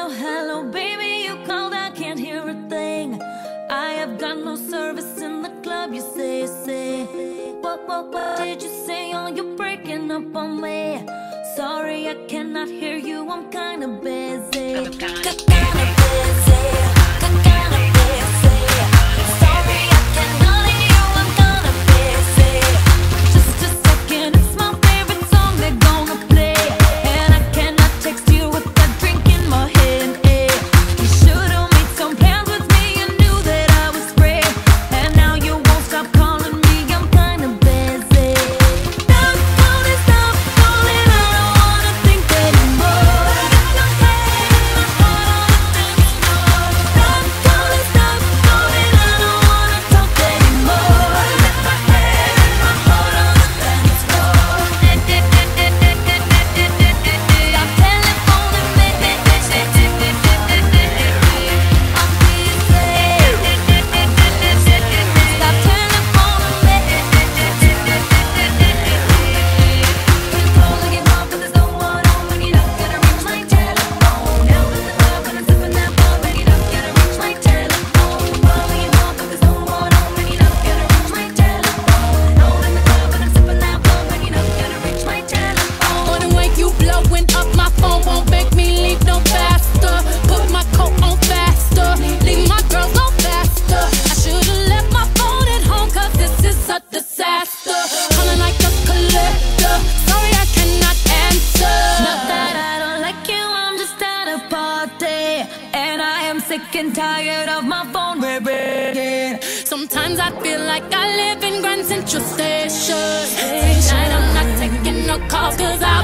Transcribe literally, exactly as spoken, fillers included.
Hello, hello, baby, you called, I can't hear a thing. I have got no service in the club, you say, say. What, what, what did you say? Oh, you're breaking up on me. Sorry, I cannot hear you, I'm kinda busy. I'm kinda busy, kinda busy. Sorry, I cannot hear you, I'm kinda busy. Just a second, it's my favorite song they're gonna play. And I cannot text you with that drink in my hand, eh. You should've made some plans with me, you knew that I was free. And now you won't stop calling me, I'm kinda busy. Stop calling, stop calling, I don't wanna think anymore. Got my head and my heart on the dance floor. Stop calling, stop calling, I don't wanna talk anymore. Got my head and my heart on the dance floor. Stop telephoning me. Stop telephoning me. Calling you up, but there's no one home, and you're not gonna reach my telephone. Out in the club, and I'm sipping that bub, and you're not gonna reach my telephone. Calling you up, but there's no one home, and you're not gonna reach my telephone. Out in the club, and I'm sipping that bub, and you're not gonna reach my telephone. Wanna wake you blowing up, my phone won't make me leave no faster. Put my coat on faster, leave my girls on faster. I should've left my phone at home, cause this is a disaster. Calling like a collector, sorry I cannot answer. Not that I don't like you, I'm just at a party. And I am sick and tired of my phone ringing. Sometimes I feel like I live in Grand Central Station. Tonight I'm not taking no calls, cause I